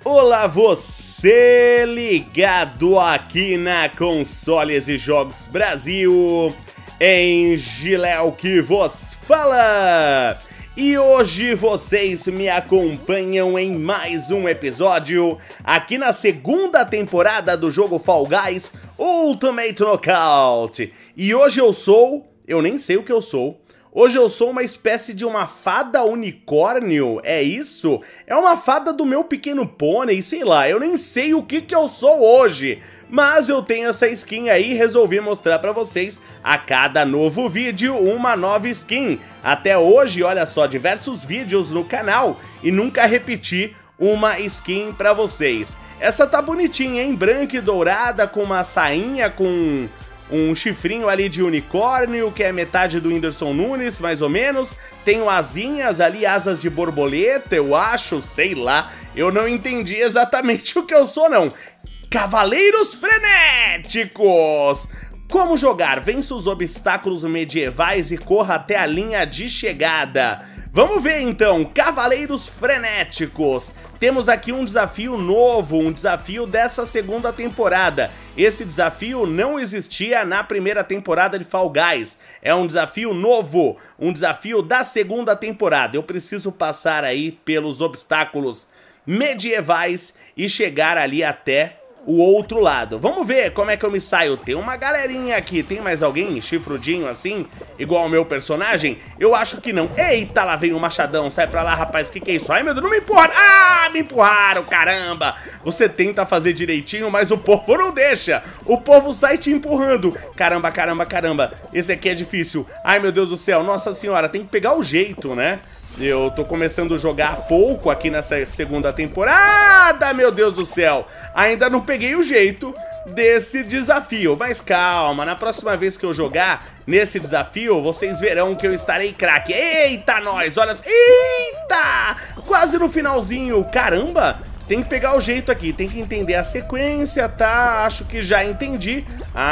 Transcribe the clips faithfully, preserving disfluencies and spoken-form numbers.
Olá você ligado aqui na Consoles e Jogos Brasil, em Giléu que vos fala. E hoje vocês me acompanham em mais um episódio aqui na segunda temporada do jogo Fall Guys Ultimate Knockout. E hoje eu sou, eu nem sei o que eu sou. Hoje eu sou uma espécie de uma fada unicórnio, é isso? É uma fada do meu pequeno pônei, sei lá, eu nem sei o que que eu sou hoje. Mas eu tenho essa skin aí e resolvi mostrar pra vocês a cada novo vídeo uma nova skin. Até hoje, olha só, diversos vídeos no canal e nunca repeti uma skin pra vocês. Essa tá bonitinha, hein? Branca e dourada com uma sainha com um chifrinho ali de unicórnio, que é metade do Whindersson Nunes, mais ou menos. Tem asinhas ali, asas de borboleta, eu acho, sei lá. Eu não entendi exatamente o que eu sou, não. Cavaleiros Frenéticos! Como jogar? Vença os obstáculos medievais e corra até a linha de chegada. Vamos ver então, Cavaleiros Frenéticos. Temos aqui um desafio novo, um desafio dessa segunda temporada. Esse desafio não existia na primeira temporada de Fall Guys. É um desafio novo, um desafio da segunda temporada. Eu preciso passar aí pelos obstáculos medievais e chegar ali até o outro lado. Vamos ver como é que eu me saio. Tem uma galerinha aqui. Tem mais alguém chifrudinho assim? Igual o meu personagem? Eu acho que não. Eita, lá vem o machadão. Sai pra lá, rapaz. Que que é isso? Ai, meu Deus, não me empurraram. Ah, me empurraram, caramba. Você tenta fazer direitinho, mas o povo não deixa. O povo sai te empurrando. Caramba, caramba, caramba. Esse aqui é difícil. Ai, meu Deus do céu. Nossa senhora, tem que pegar o jeito, né? Eu tô começando a jogar pouco aqui nessa segunda temporada, meu Deus do céu. Ainda não peguei o jeito desse desafio, mas calma, na próxima vez que eu jogar nesse desafio, vocês verão que eu estarei craque. Eita, nós, olha, eita, quase no finalzinho, caramba. Tem que pegar o jeito aqui, tem que entender a sequência, tá? Acho que já entendi.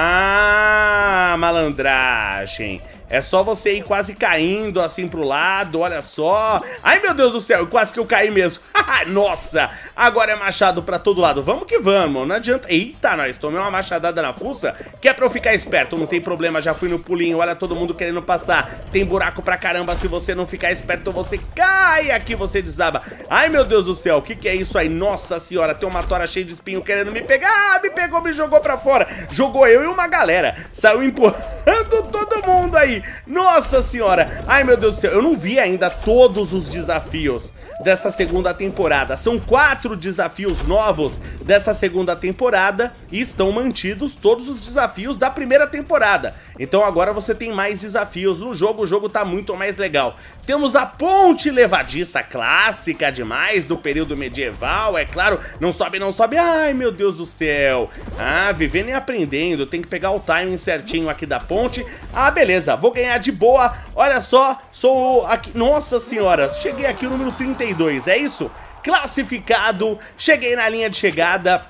Ah, malandragem. É só você ir quase caindo assim pro lado, olha só. Ai, meu Deus do céu, quase que eu caí mesmo. Nossa, agora é machado pra todo lado. Vamos que vamos, não adianta. Eita, nós tomei uma machadada na fuça. Que é pra eu ficar esperto, não tem problema, já fui no pulinho. Olha todo mundo querendo passar. Tem buraco pra caramba, se você não ficar esperto, você cai aqui, você desaba. Ai, meu Deus do céu, o que que é isso aí? Nossa senhora, tem uma tora cheia de espinho querendo me pegar. Ah, me pegou, me jogou pra fora. Jogou eu e uma galera. Saiu empurrando todo mundo aí. Nossa senhora, ai meu Deus do céu, eu não vi ainda todos os desafios dessa segunda temporada. São quatro desafios novos dessa segunda temporada e estão mantidos todos os desafios da primeira temporada. Então agora você tem mais desafios no jogo, o jogo tá muito mais legal. Temos a ponte levadiça clássica demais do período medieval, é claro. Não sobe, não sobe, ai meu Deus do céu. Ah, vivendo e aprendendo, tem que pegar o timing certinho aqui da ponte. Ah, beleza, vou ganhar de boa. Olha só, sou aqui, nossa senhora, cheguei aqui no número trinta e dois, é isso? Classificado, cheguei na linha de chegada.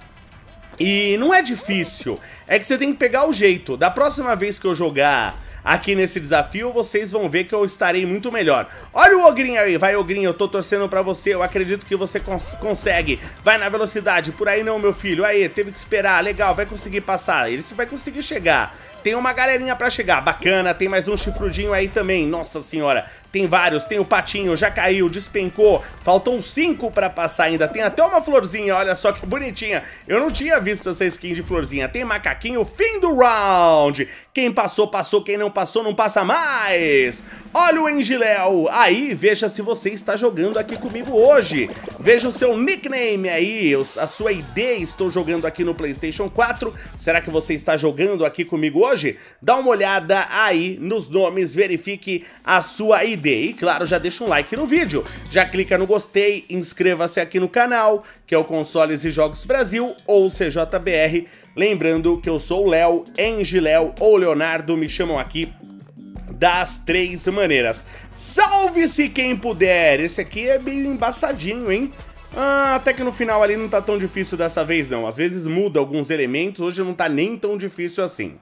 E não é difícil, é que você tem que pegar o jeito. Da próxima vez que eu jogar aqui nesse desafio, vocês vão ver que eu estarei muito melhor. Olha o ogrinho aí, vai ogrinho, eu tô torcendo pra você, eu acredito que você cons consegue. Vai na velocidade, por aí não, meu filho. Aí, teve que esperar, legal, vai conseguir passar, ele vai conseguir chegar. Tem uma galerinha pra chegar, bacana, tem mais um chifrudinho aí também, nossa senhora. Tem vários, tem o patinho, já caiu, despencou, faltam cinco pra passar ainda. Tem até uma florzinha, olha só que bonitinha. Eu não tinha visto essa skin de florzinha. Tem macaquinho, fim do round. Quem passou, passou, quem não passou, não passa mais. Olha o Engiléu, aí veja se você está jogando aqui comigo hoje. Veja o seu nickname aí, a sua I D, estou jogando aqui no PlayStation quatro. Será que você está jogando aqui comigo hoje? Dá uma olhada aí nos nomes, verifique a sua I D. E claro, já deixa um like no vídeo, já clica no gostei, inscreva-se aqui no canal, que é o Consoles e Jogos Brasil, ou C J B R. Lembrando que eu sou o Léo, Engiléu ou Leonardo, me chamam aqui das três maneiras. Salve-se quem puder! Esse aqui é meio embaçadinho, hein? Ah, até que no final ali não tá tão difícil dessa vez não. Às vezes muda alguns elementos, hoje não tá nem tão difícil assim.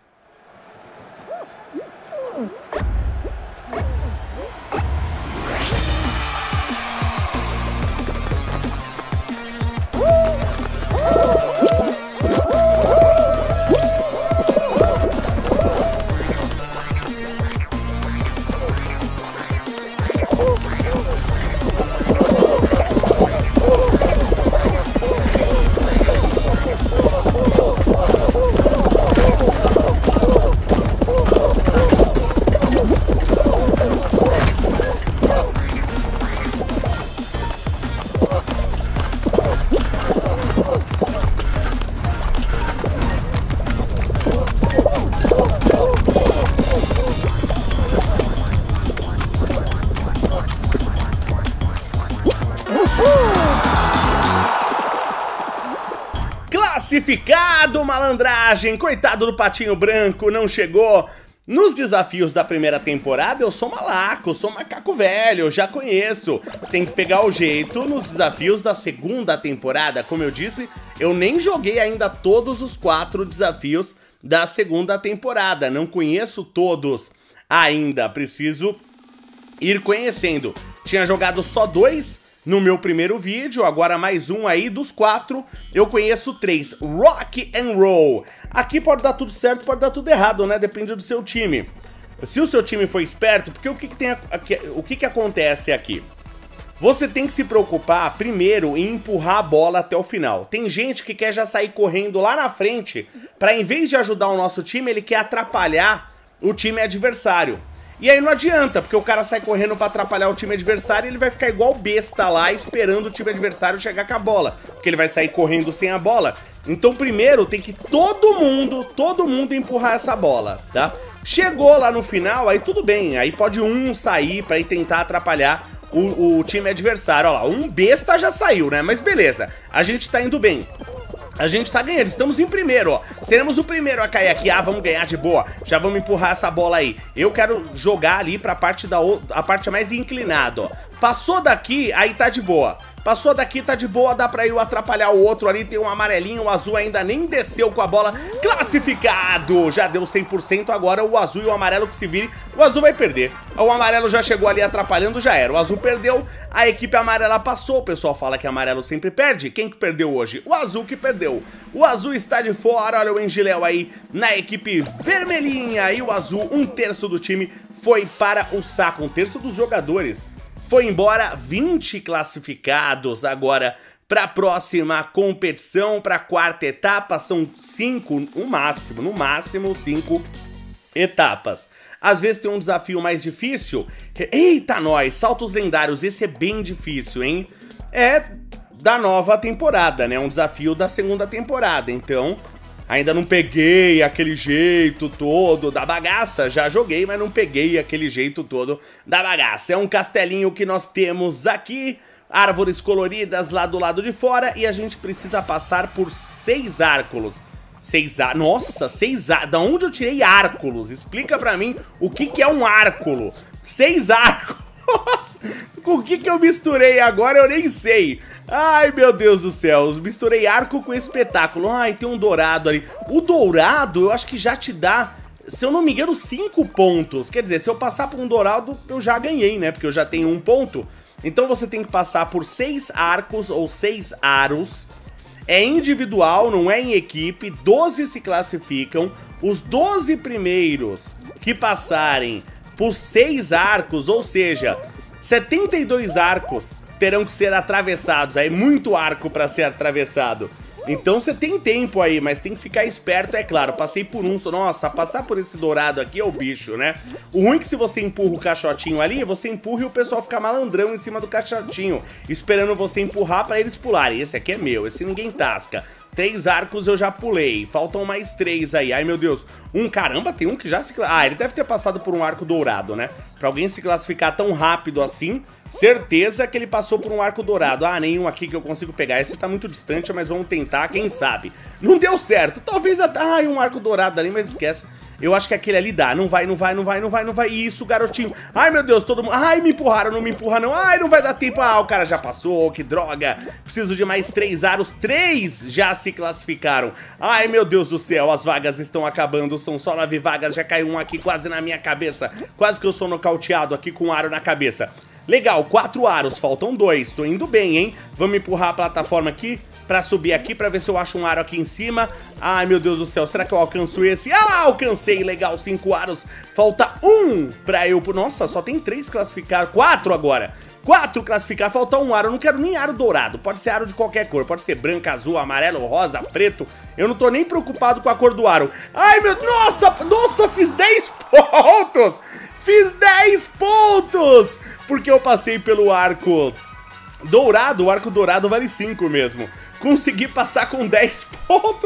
Uh! Classificado, malandragem! Coitado do Patinho Branco, não chegou. Nos desafios da primeira temporada eu sou malaco, sou macaco velho, eu já conheço. Tem que pegar o jeito nos desafios da segunda temporada. Como eu disse, eu nem joguei ainda todos os quatro desafios da segunda temporada. Não conheço todos ainda, preciso ir conhecendo. Tinha jogado só dois no meu primeiro vídeo, agora mais um aí dos quatro, eu conheço três. Rock and Roll. Aqui pode dar tudo certo, pode dar tudo errado, né? Depende do seu time. Se o seu time for esperto, porque o que, que, tem aqui, o que, que acontece aqui? Você tem que se preocupar primeiro em empurrar a bola até o final. Tem gente que quer já sair correndo lá na frente, para em vez de ajudar o nosso time, ele quer atrapalhar o time adversário. E aí não adianta, porque o cara sai correndo pra atrapalhar o time adversário e ele vai ficar igual besta lá, esperando o time adversário chegar com a bola. Porque ele vai sair correndo sem a bola. Então primeiro tem que todo mundo, todo mundo empurrar essa bola, tá? Chegou lá no final, aí tudo bem, aí pode um sair pra ir tentar atrapalhar o, o time adversário. Ó lá, um besta já saiu, né? Mas beleza, a gente tá indo bem. A gente tá ganhando, estamos em primeiro, ó. Seremos o primeiro a cair aqui. Ah, vamos ganhar de boa. Já vamos empurrar essa bola aí. Eu quero jogar ali pra parte, da, a parte mais inclinada, ó. Passou daqui, aí tá de boa. Passou daqui, tá de boa, dá pra eu atrapalhar o outro ali. Tem um amarelinho, o azul ainda nem desceu com a bola. Classificado! Já deu cem por cento, agora o azul e o amarelo que se vire. O azul vai perder. O amarelo já chegou ali atrapalhando, já era. O azul perdeu, a equipe amarela passou. O pessoal fala que amarelo sempre perde. Quem que perdeu hoje? O azul que perdeu. O azul está de fora, olha o Engiléu aí na equipe vermelhinha. E o azul, um terço do time foi para o saco. Um terço dos jogadores foi embora, vinte classificados agora para a próxima competição, para a quarta etapa, são cinco, no máximo, no máximo cinco etapas. Às vezes tem um desafio mais difícil, eita nós, saltos lendários, esse é bem difícil, hein? É da nova temporada, né, um desafio da segunda temporada, então ainda não peguei aquele jeito todo da bagaça, já joguei, mas não peguei aquele jeito todo da bagaça. É um castelinho que nós temos aqui, árvores coloridas lá do lado de fora, e a gente precisa passar por seis árculos. Seis ar... Nossa, seis ar... Da onde eu tirei árculos? Explica pra mim o que que é um árculo. Seis árculos. Com o que que eu misturei agora eu nem sei. Ai, meu Deus do céu, misturei arco com espetáculo. Ai, tem um dourado ali. O dourado eu acho que já te dá, se eu não me engano, cinco pontos. Quer dizer, se eu passar por um dourado eu já ganhei, né? Porque eu já tenho um ponto. Então você tem que passar por seis arcos ou seis aros. É individual, não é em equipe. doze se classificam. Os doze primeiros que passarem por seis arcos, ou seja, setenta e dois arcos terão que ser atravessados. Aí muito arco para ser atravessado. Então você tem tempo aí, mas tem que ficar esperto, é claro. Passei por um, nossa, passar por esse dourado aqui é o bicho, né? O ruim é que se você empurra o caixotinho ali, você empurra e o pessoal fica malandrão em cima do caixotinho, esperando você empurrar para eles pularem. Esse aqui é meu, esse ninguém tasca. Três arcos eu já pulei, faltam mais três aí. Ai meu Deus, um, caramba, tem um que já se... Ah, ele deve ter passado por um arco dourado, né? Pra alguém se classificar tão rápido assim, certeza que ele passou por um arco dourado. Ah, nenhum aqui que eu consigo pegar. Esse tá muito distante, mas vamos tentar, quem sabe. Não deu certo, talvez até... Ai, um arco dourado ali, mas esquece. Eu acho que aquele ali dá. Não vai, não vai, não vai, não vai, não vai. Isso, garotinho. Ai, meu Deus, todo mundo... Ai, me empurraram, não me empurra não. Ai, não vai dar tempo. Ah, o cara já passou, que droga. Preciso de mais três aros. Três já se classificaram. Ai, meu Deus do céu, as vagas estão acabando. São só nove vagas. Já caiu um aqui quase na minha cabeça. Quase que eu sou nocauteado aqui com um aro na cabeça. Legal, quatro aros, faltam dois. Tô indo bem, hein? Vamos empurrar a plataforma aqui pra subir aqui, pra ver se eu acho um aro aqui em cima. Ai, meu Deus do céu, será que eu alcanço esse? Ah, alcancei, legal, cinco aros. Falta um pra eu... Nossa, só tem três classificados, quatro agora. Quatro classificar, falta um aro. Eu não quero nem aro dourado, pode ser aro de qualquer cor. Pode ser branco, azul, amarelo, rosa, preto. Eu não tô nem preocupado com a cor do aro. Ai, meu... Nossa, nossa, fiz dez pontos. Fiz dez pontos. Porque eu passei pelo arco dourado. O arco dourado vale cinco mesmo. Consegui passar com dez pontos.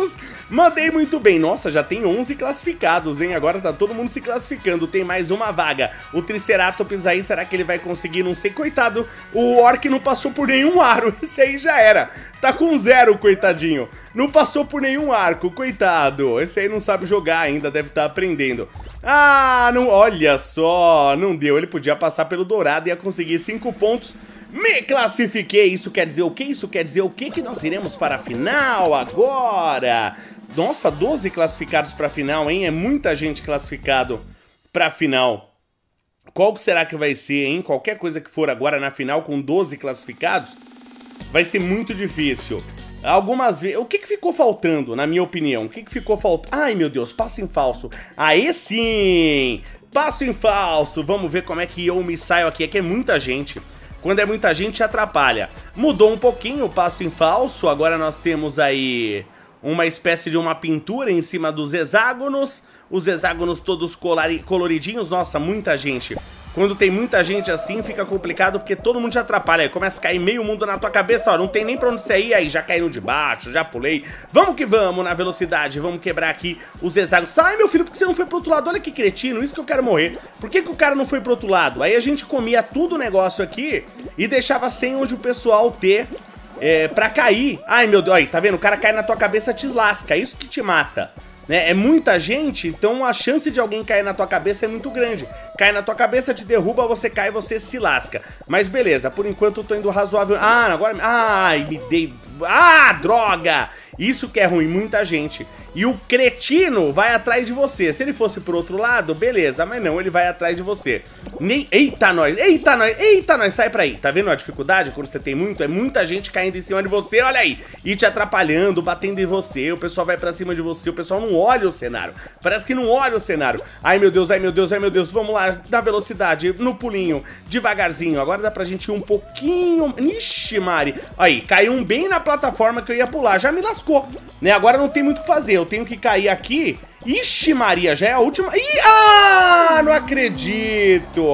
Mandei muito bem. Nossa, já tem onze classificados, hein? Agora tá todo mundo se classificando. Tem mais uma vaga. O Triceratops aí, será que ele vai conseguir? Não sei, coitado. O Orc não passou por nenhum aro. Esse aí já era. Tá com zero, coitadinho. Não passou por nenhum arco, coitado. Esse aí não sabe jogar ainda, deve estar aprendendo. Ah, não, olha só. Não deu. Ele podia passar pelo dourado e ia conseguir cinco pontos. Me classifiquei. Isso quer dizer o quê? Isso quer dizer o quê? Que nós iremos para a final agora. Nossa, doze classificados para a final, hein? É muita gente classificado para a final. Qual será que vai ser, hein? Qualquer coisa que for agora na final com doze classificados, vai ser muito difícil. Algumas vezes... O que que ficou faltando, na minha opinião? O que que ficou faltando? Ai, meu Deus, passo em falso. Aí sim! Passo em falso. Vamos ver como é que eu me saio aqui. É que é muita gente. Quando é muita gente, atrapalha. Mudou um pouquinho o passo em falso. Agora nós temos aí uma espécie de uma pintura em cima dos hexágonos. Os hexágonos todos coloridinhos. Nossa, muita gente. Quando tem muita gente assim, fica complicado porque todo mundo te atrapalha. Aí começa a cair meio mundo na tua cabeça, ó. Não tem nem pra onde você ir, aí já caiu de baixo, já pulei. Vamos que vamos na velocidade, vamos quebrar aqui os hexágonos. Ai, meu filho, por que você não foi pro outro lado? Olha que cretino, isso que eu quero morrer. Por que que o cara não foi pro outro lado? Aí a gente comia tudo o negócio aqui e deixava sem onde o pessoal ter é, pra cair. Ai, meu Deus, aí, tá vendo? O cara cai na tua cabeça, te lasca, é isso que te mata. Né? É muita gente, então a chance de alguém cair na tua cabeça é muito grande. Cai na tua cabeça, te derruba, você cai, você se lasca. Mas beleza, por enquanto eu tô indo razoável. Ah, agora... Ai, me dei... Ah, droga! Isso que é ruim, muita gente. E o cretino vai atrás de você. Se ele fosse pro outro lado, beleza, mas não, ele vai atrás de você. Nem... Eita, nós! Eita, nós! Eita, nós! Sai pra aí. Tá vendo a dificuldade quando você tem muito? É muita gente caindo em cima de você, olha aí. E te atrapalhando, batendo em você. O pessoal vai pra cima de você. O pessoal não olha o cenário. Parece que não olha o cenário. Ai, meu Deus, ai, meu Deus, ai, meu Deus. Vamos lá, na velocidade, no pulinho, devagarzinho. Agora dá pra gente ir um pouquinho... Ixi, Mari. Aí, caiu um bem na plataforma que eu ia pular. Já me lascou, né? Agora não tem muito o que fazer. Eu tenho que cair aqui. Ixi, Maria, já é a última. Ih, ah, não acredito.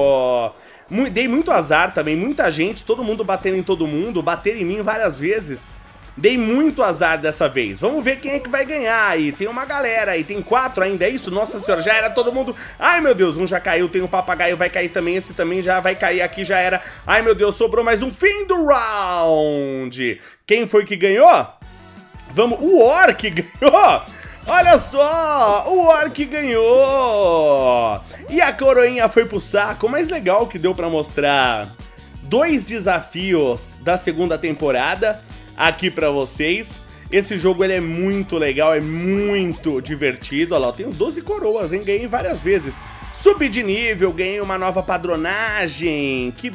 Dei muito azar também. Muita gente, todo mundo batendo em todo mundo. Bater em mim várias vezes. Dei muito azar dessa vez. Vamos ver quem é que vai ganhar aí. Tem uma galera aí. Tem quatro ainda, é isso? Nossa senhora, já era todo mundo. Ai, meu Deus, um já caiu. Tem o papagaio, vai cair também. Esse também já vai cair aqui, já era. Ai, meu Deus, sobrou mais um. Fim do round. Quem foi que ganhou? Vamos, o Orc ganhou! Olha só, o Orc ganhou! E a coroinha foi pro saco. O mais legal que deu pra mostrar dois desafios da segunda temporada aqui pra vocês. Esse jogo ele é muito legal, é muito divertido. Olha lá, eu tenho doze coroas, hein? Ganhei várias vezes. Subi de nível, ganhei uma nova padronagem. Que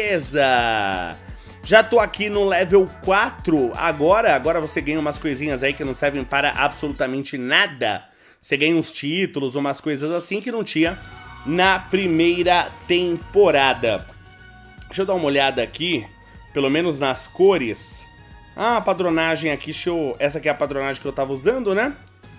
beleza! Já tô aqui no level quatro agora, agora você ganha umas coisinhas aí que não servem para absolutamente nada. Você ganha uns títulos, umas coisas assim que não tinha na primeira temporada. Deixa eu dar uma olhada aqui, pelo menos nas cores. Ah, a padronagem aqui, deixa eu... essa aqui é a padronagem que eu tava usando, né?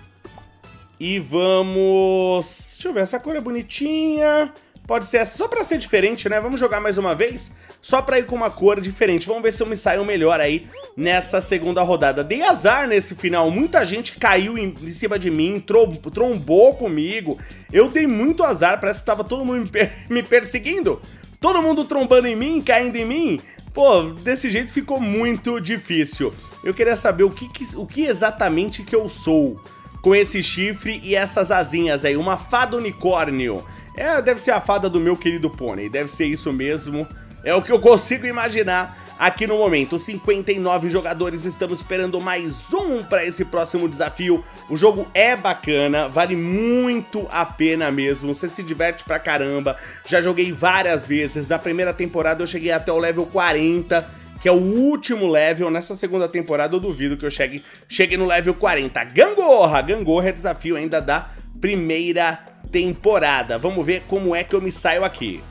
E vamos... Deixa eu ver, essa cor é bonitinha... Pode ser essa, só pra ser diferente, né? Vamos jogar mais uma vez, só pra ir com uma cor diferente. Vamos ver se eu me saio melhor aí nessa segunda rodada. Dei azar nesse final, muita gente caiu em, em cima de mim, trombou comigo. Eu dei muito azar, parece que tava todo mundo me, per me perseguindo. Todo mundo trombando em mim, caindo em mim. Pô, desse jeito ficou muito difícil. Eu queria saber o que, que, o que exatamente que eu sou com esse chifre e essas asinhas aí. Uma fada unicórnio. É, deve ser a fada do meu querido pônei, deve ser isso mesmo, é o que eu consigo imaginar aqui no momento. cinquenta e nove jogadores, estamos esperando mais um para esse próximo desafio. O jogo é bacana, vale muito a pena mesmo, você se diverte pra caramba. Já joguei várias vezes, na primeira temporada eu cheguei até o level quarenta, que é o último level. Nessa segunda temporada eu duvido que eu chegue, chegue no level quarenta. Gangorra, Gangorra é desafio ainda da primeira temporada. Vamos ver como é que eu me saio aqui.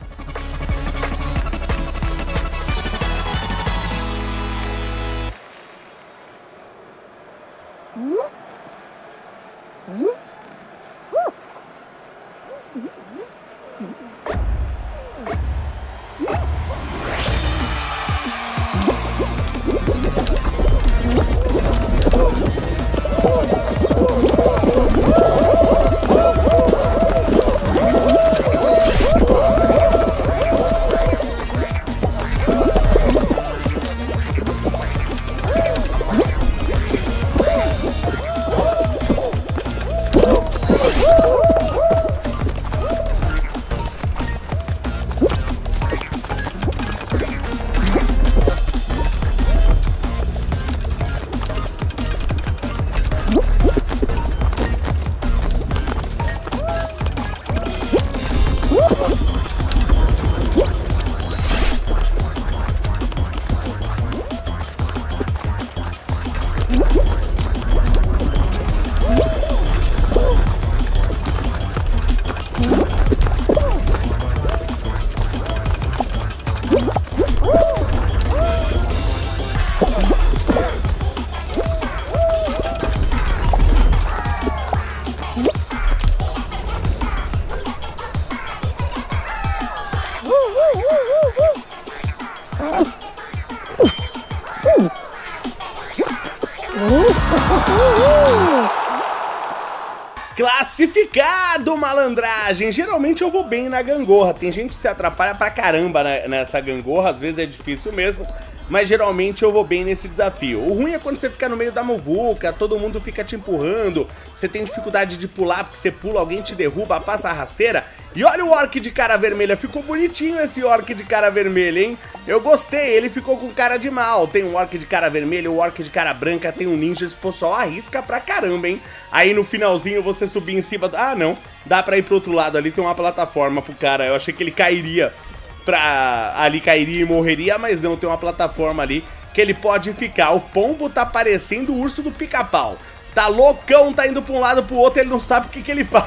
Classificado, malandragem! Geralmente eu vou bem na gangorra. Tem gente que se atrapalha pra caramba nessa gangorra, às vezes é difícil mesmo, mas geralmente eu vou bem nesse desafio. O ruim é quando você fica no meio da muvuca, todo mundo fica te empurrando, você tem dificuldade de pular porque você pula, alguém te derruba, passa a rasteira. E olha o orc de cara vermelha, ficou bonitinho esse orc de cara vermelha, hein? Eu gostei, ele ficou com cara de mal. Tem um orc de cara vermelha, um orc de cara branca, tem um ninja, esse pessoal arrisca pra caramba, hein? Aí no finalzinho você subir em cima... Ah, não, dá pra ir pro outro lado ali, tem uma plataforma pro cara. Eu achei que ele cairia pra... ali cairia e morreria, mas não, tem uma plataforma ali que ele pode ficar. O pombo tá parecendo o urso do pica-pau. Tá loucão, tá indo pra um lado pro outro, ele não sabe o que que ele faz.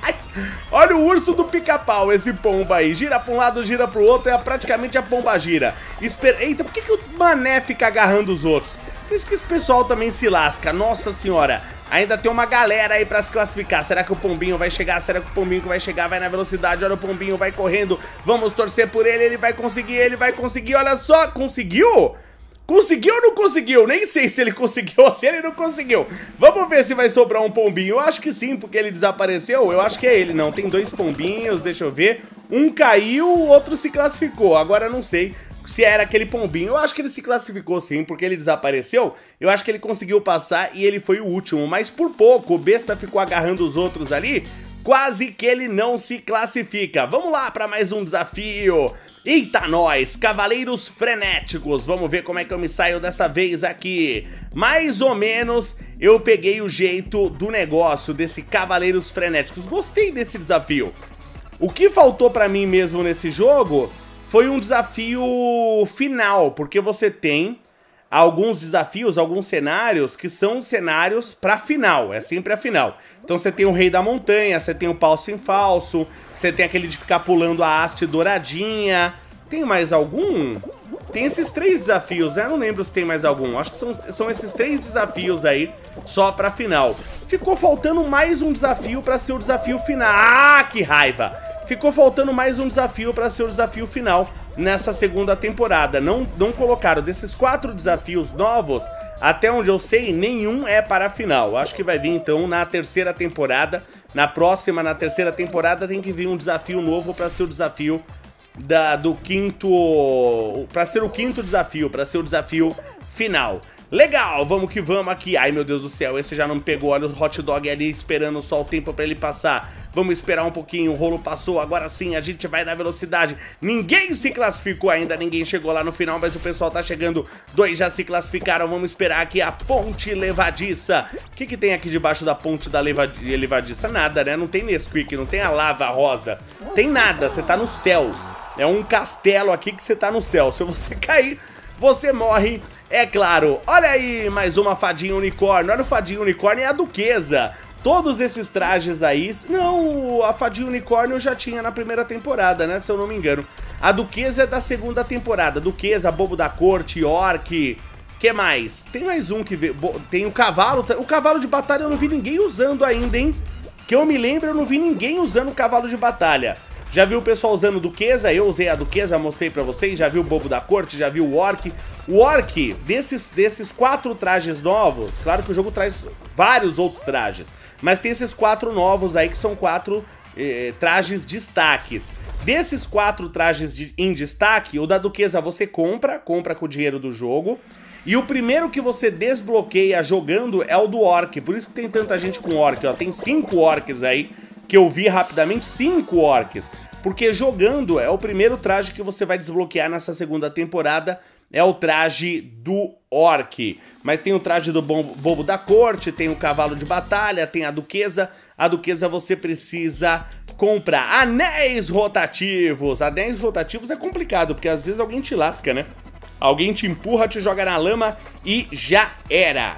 Olha o urso do pica-pau, esse pombo aí. Gira pra um lado, gira pro outro, é praticamente a pomba gira. Espera... Eita, por que que o mané fica agarrando os outros? Por isso que esse pessoal também se lasca, nossa senhora. Ainda tem uma galera aí pra se classificar. Será que o pombinho vai chegar? Será que o pombinho que vai chegar vai na velocidade? Olha o pombinho, vai correndo. Vamos torcer por ele, ele vai conseguir, ele vai conseguir. Olha só, conseguiu? Conseguiu ou não conseguiu? Nem sei se ele conseguiu ou se ele não conseguiu. Vamos ver se vai sobrar um pombinho. Eu acho que sim, porque ele desapareceu. Eu acho que é ele, não. Tem dois pombinhos, deixa eu ver. Um caiu, o outro se classificou. Agora eu não sei se era aquele pombinho. Eu acho que ele se classificou sim, porque ele desapareceu. Eu acho que ele conseguiu passar e ele foi o último. Mas por pouco, o besta ficou agarrando os outros ali. Quase que ele não se classifica. Vamos lá para mais um desafio. Eita nós, Cavaleiros Frenéticos. Vamos ver como é que eu me saio dessa vez aqui. Mais ou menos eu peguei o jeito do negócio desse Cavaleiros Frenéticos. Gostei desse desafio. O que faltou pra mim mesmo nesse jogo foi um desafio final, porque você tem alguns desafios, alguns cenários que são cenários pra final, é sempre a final. Então você tem o Rei da Montanha, você tem o Falso em Falso, você tem aquele de ficar pulando a haste douradinha. Tem mais algum? Tem esses três desafios, né? Eu não lembro se tem mais algum. Acho que são, são esses três desafios aí, só pra final. Ficou faltando mais um desafio pra ser o desafio final. Ah, que raiva! Ficou faltando mais um desafio pra ser o desafio final nessa segunda temporada. Não, não colocaram desses quatro desafios novos, até onde eu sei, nenhum é para a final. Acho que vai vir então na terceira temporada. Na próxima, na terceira temporada, tem que vir um desafio novo para ser o desafio da, do quinto... Para ser o quinto desafio, para ser o desafio final. Legal, vamos que vamos aqui. Ai, meu Deus do céu, esse já não me pegou. Olha o hot dog ali esperando só o tempo pra ele passar. Vamos esperar um pouquinho, o rolo passou. Agora sim, a gente vai na velocidade. Ninguém se classificou ainda, ninguém chegou lá no final, mas o pessoal tá chegando. Dois já se classificaram, vamos esperar aqui a ponte levadiça. O que que tem aqui debaixo da ponte da levadiça? Nada, né? Não tem Nesquik, não tem a lava rosa. Tem nada, você tá no céu. É um castelo aqui que você tá no céu. Se você cair, você morre. É claro, olha aí, mais uma fadinha unicórnio. Olha o fadinha unicórnio e a duquesa. Todos esses trajes aí... Não, a fadinha unicórnio já tinha na primeira temporada, né? Se eu não me engano. A duquesa é da segunda temporada. Duquesa, bobo da corte, orc... Que mais? Tem mais um que... Vê... Tem o cavalo... O cavalo de batalha eu não vi ninguém usando ainda, hein? Que eu me lembro, eu não vi ninguém usando o cavalo de batalha. Já viu o pessoal usando duquesa? Eu usei a duquesa, mostrei pra vocês. Já viu o bobo da corte, já viu o orc. O orc, desses, desses quatro trajes novos, claro que o jogo traz vários outros trajes, mas tem esses quatro novos aí que são quatro eh, trajes destaques. Desses quatro trajes de, em destaque, o da duquesa você compra, compra com o dinheiro do jogo. E o primeiro que você desbloqueia jogando é o do orc, por isso que tem tanta gente com orc, ó. Tem cinco orcs aí, que eu vi rapidamente, cinco orcs. Porque jogando é o primeiro traje que você vai desbloquear nessa segunda temporada, é o traje do orc. Mas tem o traje do bobo da corte, tem o cavalo de batalha, tem a duquesa. A duquesa você precisa comprar anéis rotativos. Anéis rotativos é complicado, porque às vezes alguém te lasca, né? Alguém te empurra, te joga na lama e já era.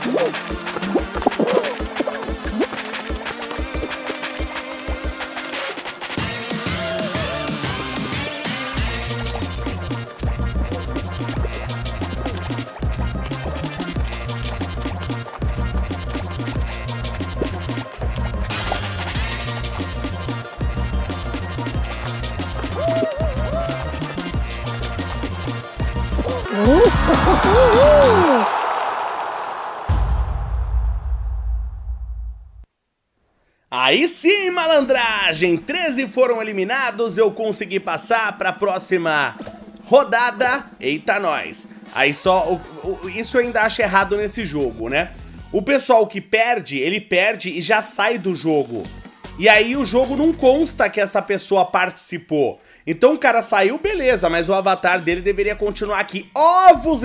Aí sim, malandragem! treze foram eliminados, eu consegui passar para a próxima rodada. Eita, nós! Aí só... O, o, isso eu ainda acho errado nesse jogo, né? O pessoal que perde, ele perde e já sai do jogo. E aí o jogo não consta que essa pessoa participou. Então o cara saiu, beleza, mas o avatar dele deveria continuar aqui. Ovos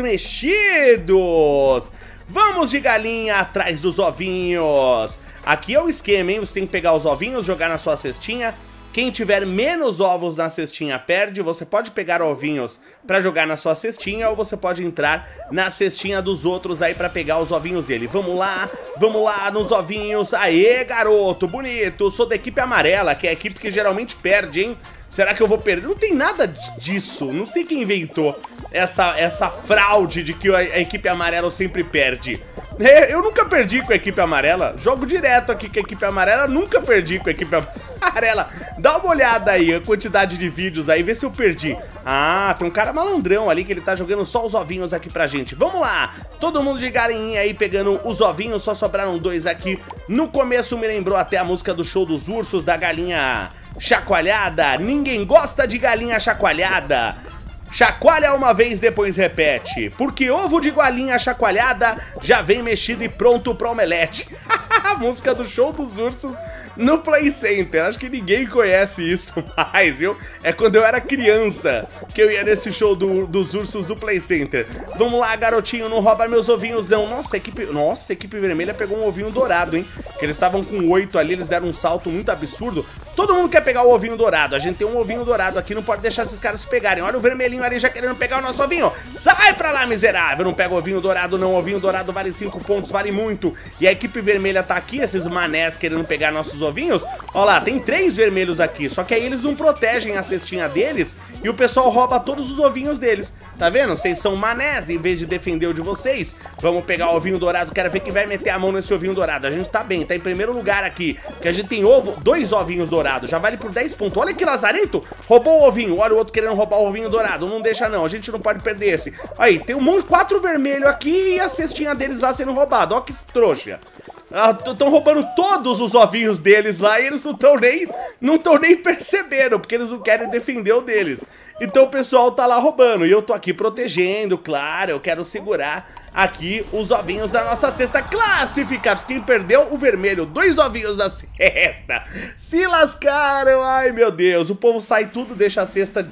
mexidos! Vamos de galinha atrás dos ovinhos. Aqui é o esquema, hein? Você tem que pegar os ovinhos, jogar na sua cestinha. Quem tiver menos ovos na cestinha perde. Você pode pegar ovinhos pra jogar na sua cestinha, ou você pode entrar na cestinha dos outros aí pra pegar os ovinhos dele. Vamos lá, vamos lá nos ovinhos. Aê, garoto, bonito. Sou da equipe amarela, que é a equipe que geralmente perde, hein? Será que eu vou perder? Não tem nada disso. Não sei quem inventou essa, essa fraude de que a, a equipe amarela sempre perde. É, eu nunca perdi com a equipe amarela. Jogo direto aqui com a equipe amarela. Nunca perdi com a equipe amarela. Dá uma olhada aí, a quantidade de vídeos aí. Vê se eu perdi. Ah, tem um cara malandrão ali que ele tá jogando só os ovinhos aqui pra gente. Vamos lá. Todo mundo de galinha aí pegando os ovinhos. Só sobraram dois aqui. No começo me lembrou até a música do Show dos Ursos, da galinha chacoalhada. Ninguém gosta de galinha chacoalhada. Chacoalha uma vez, depois repete. Porque ovo de galinha chacoalhada já vem mexido e pronto pro omelete. A música do Show dos Ursos no Play Center. Acho que ninguém conhece isso mais, viu? É quando eu era criança que eu ia nesse show do, dos ursos do Play Center. Vamos lá, garotinho, não rouba meus ovinhos, não. Nossa, a equipe, nossa, a equipe vermelha pegou um ovinho dourado, hein? Que eles estavam com oito ali, eles deram um salto muito absurdo. Todo mundo quer pegar o ovinho dourado. A gente tem um ovinho dourado aqui, não pode deixar esses caras se pegarem. Olha o vermelhinho ali já querendo pegar o nosso ovinho. Sai pra lá, miserável. Não pega o ovinho dourado, não. O ovinho dourado vale cinco pontos, vale muito. E a equipe vermelha tá aqui, esses manés querendo pegar nossos ovinhos. Olha lá, tem três vermelhos aqui. Só que aí eles não protegem a cestinha deles e o pessoal rouba todos os ovinhos deles. Tá vendo? Vocês são manés em vez de defender o de vocês. Vamos pegar o ovinho dourado. Quero ver quem vai meter a mão nesse ovinho dourado. A gente tá bem, tá em primeiro lugar aqui. Porque a gente tem ovo, dois ovinhos dourados. Já vale por dez pontos. Olha que lazarento. Roubou o ovinho. Olha o outro querendo roubar o ovinho dourado. Não deixa não. A gente não pode perder esse. Aí, tem um monte, quatro vermelhos aqui e a cestinha deles lá sendo roubada. Olha que trouxa. Estão ah, roubando todos os ovinhos deles lá e eles não estão nem não estão nem percebendo, porque eles não querem defender o deles. Então o pessoal tá lá roubando e eu tô aqui protegendo, claro, eu quero segurar aqui os ovinhos da nossa cesta classificados. Quem perdeu? O vermelho, dois ovinhos da cesta. Se lascaram, ai meu Deus, o povo sai tudo, deixa a cesta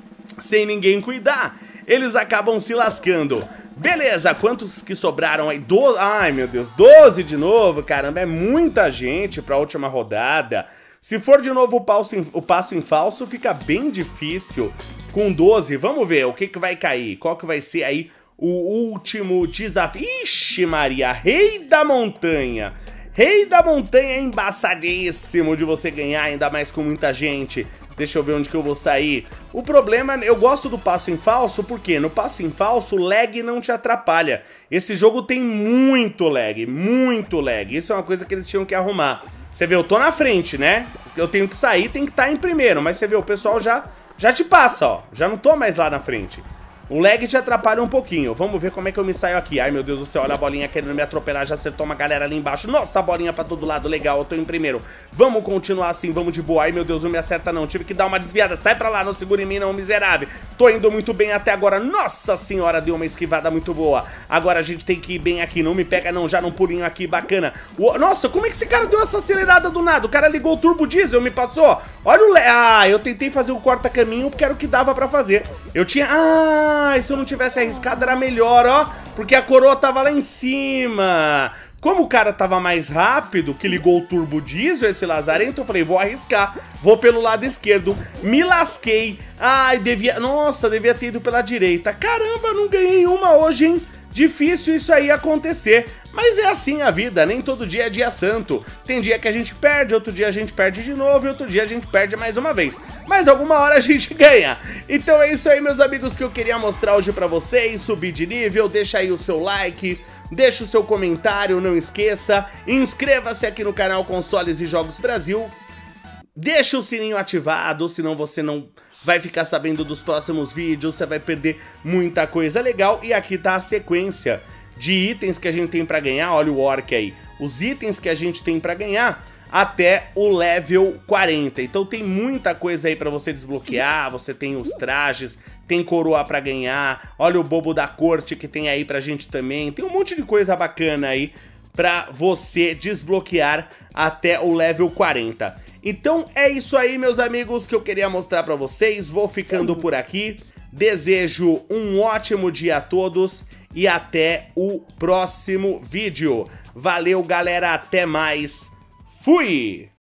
sem ninguém cuidar. Eles acabam se lascando. Beleza, quantos que sobraram aí? doze, ai meu Deus, doze de novo, caramba, é muita gente pra última rodada. Se for de novo o passo em, o passo em falso, fica bem difícil com doze. Vamos ver o que que vai cair, qual que vai ser aí o último desafio. Ixi Maria, Rei da Montanha. Rei da Montanha é embaçadíssimo de você ganhar, ainda mais com muita gente. Deixa eu ver onde que eu vou sair. O problema, eu gosto do passo em falso, porque no passo em falso, o lag não te atrapalha. Esse jogo tem muito lag, muito lag. Isso é uma coisa que eles tinham que arrumar. Você vê, eu tô na frente, né? Eu tenho que sair, tem que estar em primeiro. Mas você vê, o pessoal já, já te passa, ó. Já não tô mais lá na frente. O lag te atrapalha um pouquinho. Vamos ver como é que eu me saio aqui. Ai, meu Deus do céu, olha a bolinha querendo me atropelar. Já acertou uma galera ali embaixo. Nossa, a bolinha pra todo lado, legal, eu tô em primeiro. Vamos continuar assim, vamos de boa. Ai, meu Deus, não me acerta não, tive que dar uma desviada. Sai pra lá, não segura em mim não, miserável. Tô indo muito bem até agora. Nossa senhora, deu uma esquivada muito boa. Agora a gente tem que ir bem aqui. Não me pega não, já num pulinho aqui, bacana. Nossa, como é que esse cara deu essa acelerada do nada? O cara ligou o turbo diesel, me passou. Olha o... Le... Ah, eu tentei fazer o corta-caminho porque era o que dava pra fazer. Eu tinha... Ah, se eu não tivesse arriscado era melhor, ó. Porque a coroa tava lá em cima. Como o cara tava mais rápido, que ligou o turbo diesel, esse lazarento, eu falei, vou arriscar. Vou pelo lado esquerdo. Me lasquei. Ai, devia... Nossa, devia ter ido pela direita. Caramba, não ganhei uma hoje, hein? Difícil isso aí acontecer, mas é assim a vida, nem todo dia é dia santo. Tem dia que a gente perde, outro dia a gente perde de novo e outro dia a gente perde mais uma vez. Mas alguma hora a gente ganha. Então é isso aí, meus amigos, que eu queria mostrar hoje pra vocês. Subir de nível, deixa aí o seu like, deixa o seu comentário, não esqueça. Inscreva-se aqui no canal Consoles e Jogos Brasil. Deixa o sininho ativado, senão você não vai ficar sabendo dos próximos vídeos, você vai perder muita coisa legal. E aqui tá a sequência de itens que a gente tem pra ganhar, olha o orc aí. Os itens que a gente tem pra ganhar até o level quarenta. Então tem muita coisa aí pra você desbloquear, você tem os trajes, tem coroa pra ganhar, olha o bobo da corte que tem aí pra gente também. Tem um monte de coisa bacana aí pra você desbloquear até o level quarenta. Então é isso aí, meus amigos, que eu queria mostrar pra vocês. Vou ficando por aqui. Desejo um ótimo dia a todos e até o próximo vídeo. Valeu, galera, até mais. Fui!